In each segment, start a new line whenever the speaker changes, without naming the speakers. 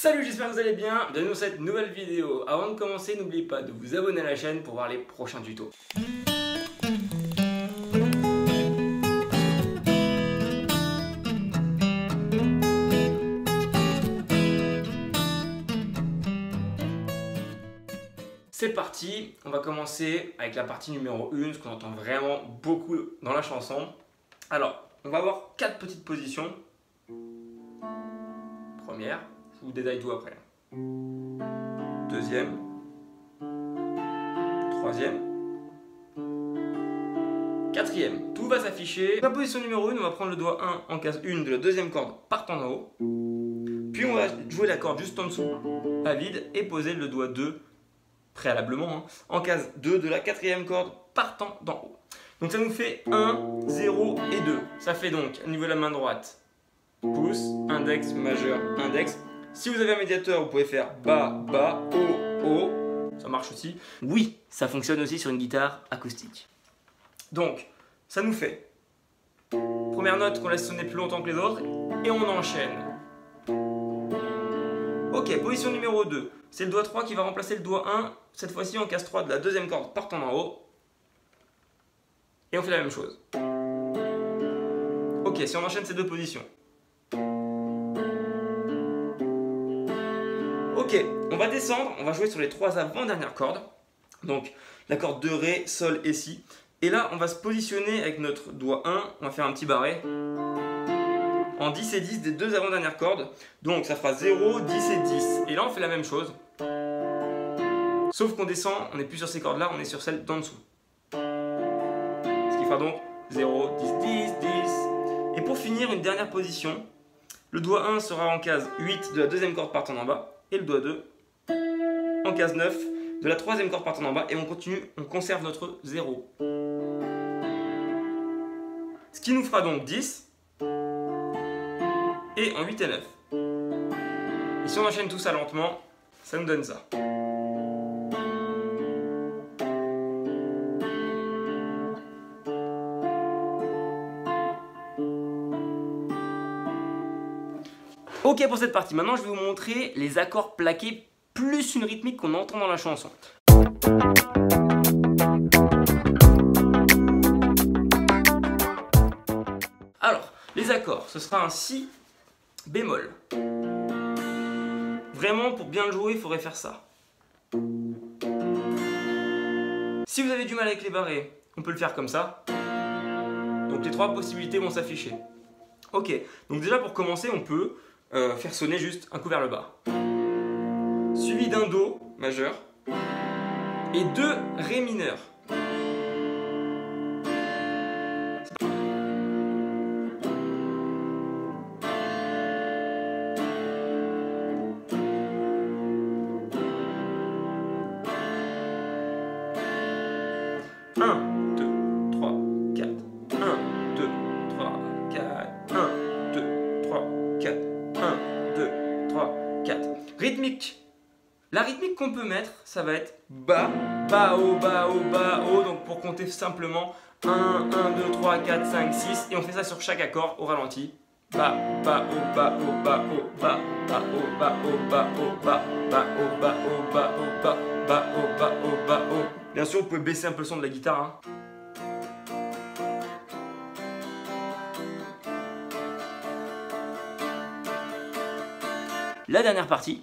Salut, j'espère que vous allez bien, bienvenue dans cette nouvelle vidéo. Avant de commencer, n'oubliez pas de vous abonner à la chaîne pour voir les prochains tutos. C'est parti, on va commencer avec la partie numéro 1, ce qu'on entend vraiment beaucoup dans la chanson. Alors, on va avoir 4 petites positions. Première, je vous détaille tout après. Deuxième, troisième, quatrième. Tout va s'afficher. La position numéro 1, on va prendre le doigt 1 en case 1 de la deuxième corde partant d'en haut. Puis on va jouer la corde juste en dessous, pas vide, et poser le doigt 2 préalablement en case 2 de la quatrième corde partant d'en haut. Donc ça nous fait 1, 0 et 2. Ça fait donc au niveau de la main droite, pouce, index, majeur, index. Si vous avez un médiateur, vous pouvez faire bas, bas, haut, haut. Ça marche aussi. Oui, ça fonctionne aussi sur une guitare acoustique. Donc, ça nous fait première note qu'on laisse sonner plus longtemps que les autres et on enchaîne. Ok, position numéro 2. C'est le doigt 3 qui va remplacer le doigt 1, cette fois-ci en case 3 de la deuxième corde partant d'en haut. Et on fait la même chose. Ok, si on enchaîne ces deux positions. Ok, on va descendre, on va jouer sur les 3 avant-dernières cordes. Donc la corde de Ré, Sol et Si. Et là, on va se positionner avec notre doigt 1, on va faire un petit barré. En 10 et 10 des 2 avant-dernières cordes. Donc ça fera 0, 10 et 10. Et là, on fait la même chose. Sauf qu'on descend, on n'est plus sur ces cordes-là, on est sur celles d'en dessous. Ce qui fera donc 0, 10, 10, 10. Et pour finir, une dernière position. Le doigt 1 sera en case 8 de la deuxième corde partant d'en bas. Et le doigt 2 en case 9 de la troisième corde partant d'en bas. Et on continue, on conserve notre 0. Ce qui nous fera donc 10. Et en 8 et 9. Et si on enchaîne tout ça lentement, ça nous donne ça. Ok pour cette partie, maintenant je vais vous montrer les accords plaqués plus une rythmique qu'on entend dans la chanson. Alors, les accords, ce sera un Si bémol. Vraiment, pour bien le jouer, il faudrait faire ça. Si vous avez du mal avec les barrés, on peut le faire comme ça. Donc les 3 possibilités vont s'afficher. Ok, donc déjà pour commencer, on peut faire sonner juste un coup vers le bas. Suivi d'un Do majeur et 2 Ré mineur. 1, 2, 3, 4. 1, 2, 3, 4. 1, 2, 3, 4. 1, 2, 3, 4. Rythmique. La rythmique qu'on peut mettre, ça va être bas, bas, haut, bas, haut, bas, haut. Donc pour compter simplement 1, 1, 2, 3, 4, 5, 6. Et on fait ça sur chaque accord au ralenti. Bas, bas, haut, bas, haut, bas, haut, bas, bas, haut, bas, haut, bas, haut, bas, bas, haut, bas, haut, bas, haut, bas, bas, haut, bas, haut, bas, haut. Bien sûr, vous pouvez baisser un peu le son de la guitare. Hein. La dernière partie.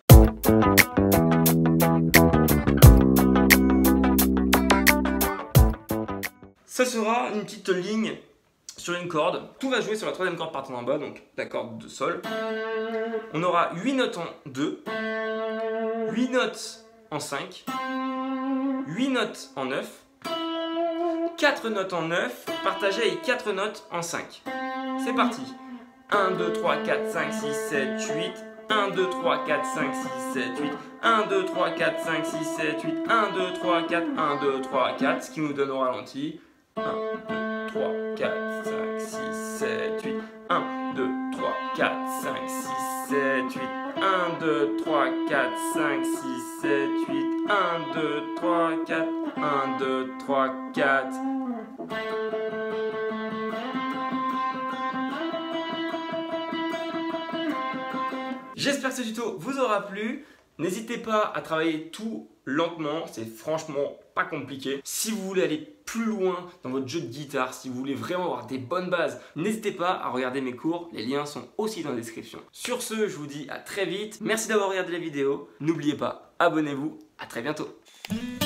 Ça sera une petite ligne sur une corde. Tout va jouer sur la troisième corde partant d'en bas, donc la corde de Sol. On aura 8 notes en 2, 8 notes en 5, 8 notes en 9, 4 notes en 9, partagées avec 4 notes en 5. C'est parti. 1, 2, 3, 4, 5, 6, 7, 8. 1, 2, 3, 4, 5, 6, 7, 8. 1, 2, 3, 4, 5, 6, 7, 8. 1, 2, 3, 4, 1, 2, 3, 4. Ce qui nous donne au ralenti. 1, 2, 3, 4, 5, 6, 7, 8. 1, 2, 3, 4, 5, 6, 7, 8. 1, 2, 3, 4, 5, 6, 7, 8. 1, 2, 3, 4. 1, 2, 3, 4. J'espère que ce tuto vous aura plu. N'hésitez pas à travailler tout lentement, c'est franchement pas compliqué. Si vous voulez aller plus loin dans votre jeu de guitare, si vous voulez vraiment avoir des bonnes bases, n'hésitez pas à regarder mes cours, les liens sont aussi dans la description. Sur ce, je vous dis à très vite, merci d'avoir regardé la vidéo, n'oubliez pas, abonnez-vous, à très bientôt.